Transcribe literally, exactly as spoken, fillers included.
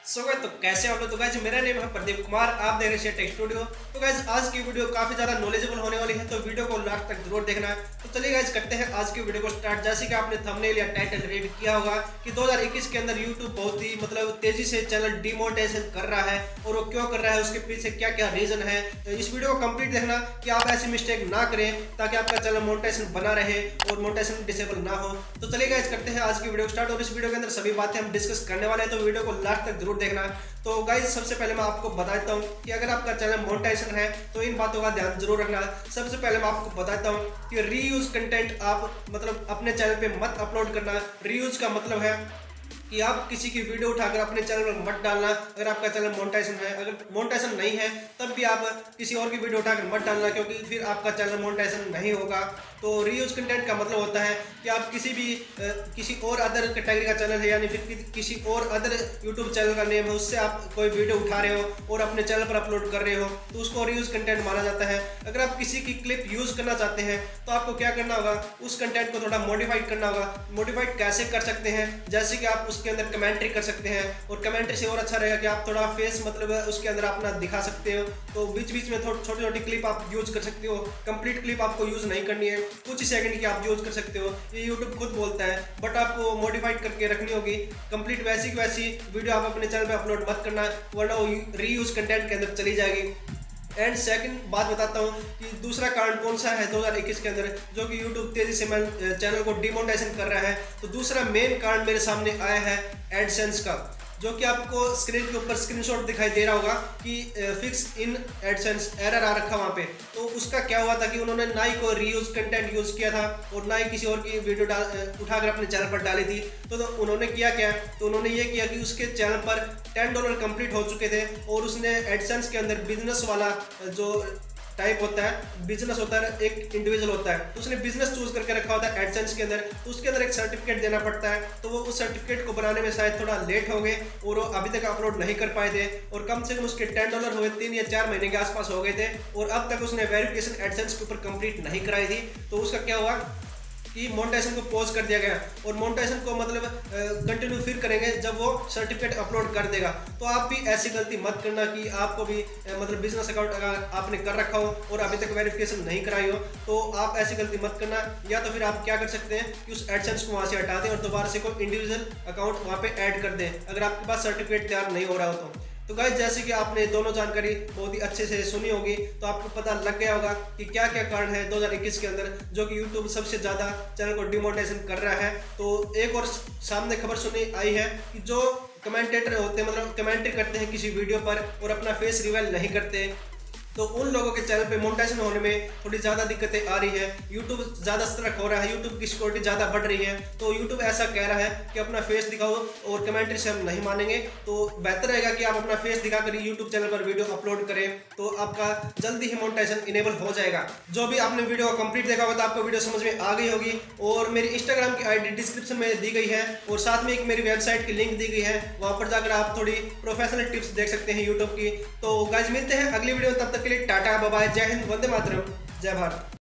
सो so, तो कैसे आप लोग। तो गाइस मेरा नेम है प्रदीप कुमार, आप देख रहे हैं टेक स्टूडियो। तो गाइस आज की वीडियो काफी ज्यादा नॉलेजेबल होने वाली है, तो वीडियो को लास्ट तक जरूर देखना है। तो चलिए गाइस करते हैं आज की वीडियो को स्टार्ट। जैसे कि आपने थंबनेल या टाइटल रीड किया होगा कि दो हज़ार इक्कीस के अंदर यूट्यूब बहुत ही मतलब तेजी से चैनल डिमोनेटाइजेशन कर रहा है, और वो क्यों कर रहा है, उसके पीछे क्या क्या रीजन है। तो इस वीडियो को कंप्लीट देखना कि आप ऐसी मिस्टेक ना करें, ताकि आपका चैनल मोनेटाइजेशन बना रहे और मोनेटाइजेशन डिसेबल ना हो। तो चलिए गाइस करते हैं आज की वीडियो स्टार्ट, और इस वीडियो के अंदर सभी बातें हम डिस्कस करने वाले हैं, तो वीडियो को लास्ट तक जरूर देखना। तो गाइस सबसे पहले मैं आपको बताता हूं कि अगर आपका चैनल मोनेटाइजेशन है तो इन बातों का ध्यान जरूर रखना। सबसे पहले मैं आपको बताता हूं कि रीयूज कंटेंट आप मतलब अपने चैनल पे मत अपलोड करना। रीयूज का मतलब है कि आप किसी की वीडियो उठाकर अपने चैनल पर मत डालना अगर आपका चैनल मोनेटाइजेशन है। अगर मोनेटाइजेशन नहीं है तब भी आप किसी और की वीडियो uठाकर मत डालना, क्योंकि फिर आपका चैनल मोनेटाइजेशन नहीं होगा। तो रीयूज कंटेंट का मतलब होता है कि आप किसी भी आ, किसी और अदर कैटेगरी का चैनल है, यानी फिर कि, किसी और अदर यूट्यूब चैनल का नेम है, उससे आप कोई वीडियो उठा रहे हो और अपने चैनल पर अपलोड कर रहे हो, तो उसको रीयूज कंटेंट माना जाता है। अगर आप किसी की क्लिप यूज करना चाहते हैं तो आपको क्या करना होगा, उस कंटेंट को थोड़ा मॉडिफाइड करना होगा। मॉडिफाइड कैसे कर सकते हैं, जैसे कि आप उसके अंदर कमेंट्री कर सकते हैं, और कमेंट्री से और अच्छा रहेगा कि आप थोड़ा फेस मतलब उसके अंदर अपना दिखा सकते हो। तो बीच बीच में थोड़ी छोटी छोटी क्लिप आप यूज कर सकते हो। कंप्लीट क्लिप आपको यूज नहीं करनी है, कुछ ही सेकंड की आप यूज कर सकते हो, ये यूट्यूब खुद बोलता है, बट आपको मॉडिफाइड करके रखनी होगी। कंप्लीट वैसी की वैसी वीडियो आप अपने चैनल पे अपलोड मत करना, वरना वो रीयूज कंटेंट के अंदर चली जाएगी। एंड सेकंड बात बताता हूँ कि दूसरा कारण कौन सा है दो हज़ार इक्कीस के अंदर जो कि यूट्यूब तेजी से चैनल को डिमोनेटाइजेशन कर रहा है। तो दूसरा मेन कारण मेरे सामने आया है एडसेंस का, जो कि आपको स्क्रीन के ऊपर स्क्रीनशॉट दिखाई दे रहा होगा कि फिक्स इन एडसेंस एरर आ रखा वहाँ पे। तो उसका क्या हुआ था कि उन्होंने ना ही कोई रीयूज कंटेंट यूज किया था और ना ही किसी और की वीडियो डाल उठाकर अपने चैनल पर डाली थी। तो, तो उन्होंने किया क्या, तो उन्होंने ये किया कि उसके चैनल पर टेन डॉलर कंप्लीट हो चुके थे, और उसने एडसेंस के अंदर बिजनेस वाला जो टाइप होता है, बिजनेस होता है, एक इंडिविजुअल होता है, तो उसने बिजनेस चूज करके रखा होता है एडसेंस के अंदर। तो उसके अंदर एक सर्टिफिकेट देना पड़ता है, तो वो उस सर्टिफिकेट को बनाने में शायद थोड़ा लेट हो गए और वो अभी तक अपलोड नहीं कर पाए थे, और कम से कम उसके टेन डॉलर हुए तीन या चार महीने के आसपास हो गए थे, और अब तक उसने वेरिफिकेशन एडसेंस के ऊपर कंप्लीट नहीं कराई थी। तो उसका क्या हुआ कि मोनेटाइजेशन को पॉज कर दिया गया, और मोनेटाइजेशन को मतलब कंटिन्यू फिर करेंगे जब वो सर्टिफिकेट अपलोड कर देगा। तो आप भी ऐसी गलती मत करना कि आपको भी मतलब बिजनेस अकाउंट अगर आपने कर रखा हो और अभी तक वेरिफिकेशन नहीं कराई हो, तो आप ऐसी गलती मत करना। या तो फिर आप क्या कर सकते हैं कि उस एडसेंस को वहाँ से हटा दें और दोबारा से कोई इंडिविजुअल अकाउंट वहाँ पे ऐड कर दें, अगर आपके पास सर्टिफिकेट तैयार नहीं हो रहा हो तो। तो गाइस जैसे कि आपने दोनों जानकारी बहुत ही अच्छे से सुनी होगी, तो आपको पता लग गया होगा कि क्या क्या कारण है दो हज़ार इक्कीस के अंदर जो कि यूट्यूब सबसे ज़्यादा चैनल को डिमोनेटाइजेशन कर रहा है। तो एक और सामने खबर सुनी आई है कि जो कमेंटेटर होते हैं, मतलब कमेंट्री करते हैं किसी वीडियो पर और अपना फेस रिवील नहीं करते, तो उन लोगों के चैनल पे मोनेटाइजेशन होने में थोड़ी ज़्यादा दिक्कतें आ रही है। यूट्यूब ज़्यादा सतर्क हो रहा है, यूट्यूब की सिक्योरिटी ज़्यादा बढ़ रही है। तो यूट्यूब ऐसा कह रहा है कि अपना फेस दिखाओ और कमेंट्री से हम नहीं मानेंगे। तो बेहतर रहेगा कि आप अपना फेस दिखाकर यूट्यूब चैनल पर वीडियो अपलोड करें, तो आपका जल्दी ही मोनेटाइजेशन इनेबल हो जाएगा। जो भी आपने वीडियो को कंप्लीट देखा होगा तो आपको वीडियो समझ में आ गई होगी, और मेरी इंस्टाग्राम की आई डी डिस्क्रिप्शन में दी गई है, और साथ में एक मेरी वेबसाइट की लिंक दी गई है, वहाँ पर जाकर आप थोड़ी प्रोफेशनल टिप्स देख सकते हैं यूट्यूब की। तो गाइस मिलते हैं अगली वीडियो, तब तक के लिए टाटा बाय बाय, जय हिंद, वंदे मातरम, जय भारत।